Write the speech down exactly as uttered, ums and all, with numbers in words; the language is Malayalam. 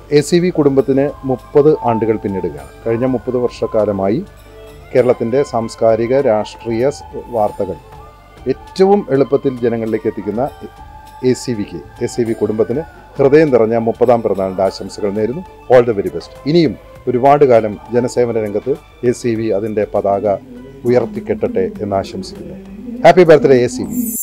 എ സി വി കുടുംബത്തിന് മുപ്പത് ആണ്ടുകൾ പിന്നിടുകയാണ്. കഴിഞ്ഞ മുപ്പത് വർഷക്കാലമായി കേരളത്തിൻ്റെ സാംസ്കാരിക രാഷ്ട്രീയ വാർത്തകൾ ഏറ്റവും എളുപ്പത്തിൽ ജനങ്ങളിലേക്ക് എത്തിക്കുന്ന എ സി വിക്ക് എ സി വി കുടുംബത്തിന് ഹൃദയം നിറഞ്ഞ മുപ്പതാം പിറന്നാളിൻ്റെ ആശംസകൾ നേരുന്നു. All the very best. ഇനിയും ഒരുപാട് കാലം ജനസേവന രംഗത്ത് എ സി വി അതിൻ്റെ പതാക ഉയർത്തിക്കെട്ടട്ടെ എന്ന് ആശംസിക്കുന്നു. Happy birthday A C V.